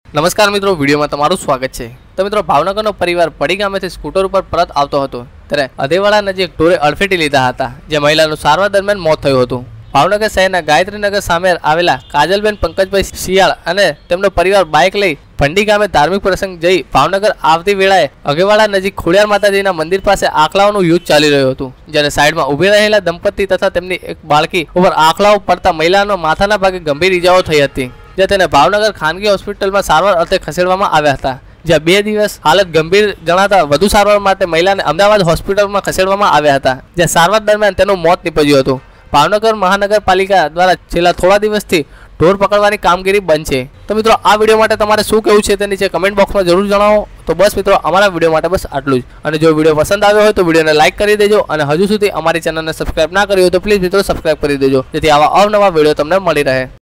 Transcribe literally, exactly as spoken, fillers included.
નમસ્કાર મિત્રો, વિડીયોમાં તમારું સ્વાગત છે। તો મિત્રો, ભાવનગરનો પરિવાર પડી ગામેથી સ્કૂટર ઉપર પરત આવતો હતો ત્યારે અધેવાડા નજીક ઢોરે અડફેટી લીધા હતા, જે મહિલાનું સારવાર દરમિયાન મોત થયું હતું। ભાવનગર શહેરના ગાયત્રીનગર સામે આવેલા કાજલબેન પંકજભાઈ શિયાળ અને તેમનો પરિવાર બાઇક લઈ ભંડી ગામે ધાર્મિક પ્રસંગ જઈ ભાવનગર આવતી વેળાએ અગેવાડા નજીક ખોડિયાર માતાજીના મંદિર પાસે આંખલાઓનું યુદ્ધ ચાલી રહ્યું હતું, જ્યારે સાઈડમાં ઊભી રહેલા દંપતી તથા તેમની એક બાળકી ઉપર આંખલાઓ પડતા મહિલાનો માથાના ભાગે ગંભીર ઇજાઓ થઈ હતી, જે તેને ભાવનગર ખાનગી હોસ્પિટલમાં સારવાર અર્થે ખસેડવામાં આવ્યા હતા। જ્યાં બે દિવસ હાલત ગંભીર જણાતા વધુ સારવાર માટે મહિલાને અમદાવાદ હોસ્પિટલમાં ખસેડવામાં આવ્યા હતા, જ્યાં સારવાર દરમિયાન તેનું મોત નીપજ્યું હતું। ભાવનગર મહાનગરપાલિકા દ્વારા છેલ્લા થોડા દિવસથી ઢોર પકડવાની કામગીરી બંધ છે। તો મિત્રો, આ વિડીયો માટે તમારે શું કહેવું છે તે નીચે કમેન્ટ બોક્સમાં જરૂર જણાવો। તો બસ મિત્રો, અમારા વિડીયો માટે બસ આટલું જ। અને જો વિડીયો પસંદ આવ્યો હોય તો વિડીયોને લાઇક કરી દેજો, અને હજુ સુધી અમારી ચેનલને સબસ્ક્રાઇબ ના કરી હોય તો પ્લીઝ મિત્રો સબસ્ક્રાઇબ કરી દેજો, જેથી આવા અવનવા વિડીયો તમને મળી રહે।